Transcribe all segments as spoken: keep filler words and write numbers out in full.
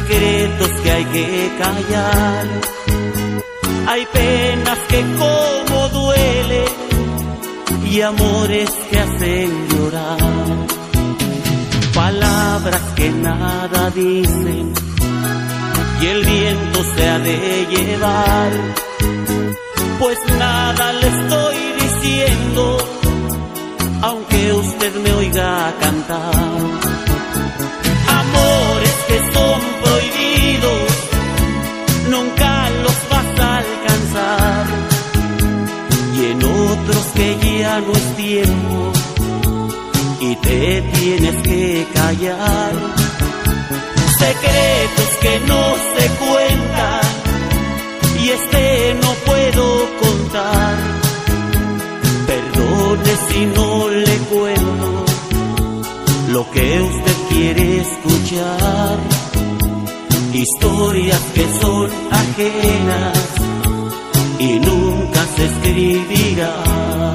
secretos que hay que callar. Hay penas que como duelen y amores que hacen llorar. Palabras que nada dicen y el viento se ha de llevar. Pues nada le estoy diciendo, aunque usted me oiga cantar. Amores que son prohibidos, nunca los vas a alcanzar. Y en otros que ya no es tiempo y te tienes que callar. Secretos que no se cuentan y este no puedo contar. Perdone si no le cuento lo que usted quiere escuchar. Historias que son ajenas y nunca se escribirán.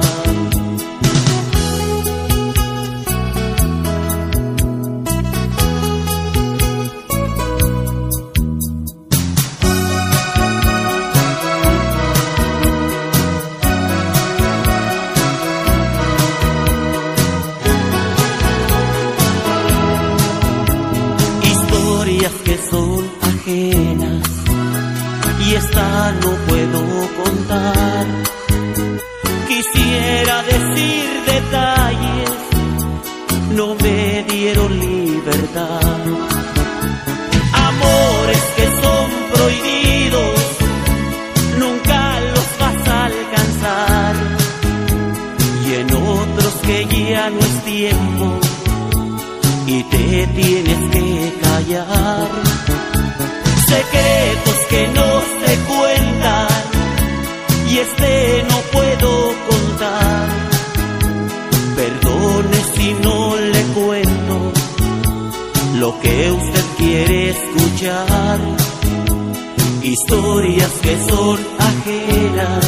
Que son ajenas y esta no puedo contar. Quisiera decir detalles, no me dieron libertad. Amores que son prohibidos, nunca los vas a alcanzar. Y en otros que ya no es tiempo y te tienes que callar. Secretos que no se cuentan y este no puedo contar. Perdone si no le cuento lo que usted quiere escuchar. Historias que son ajenas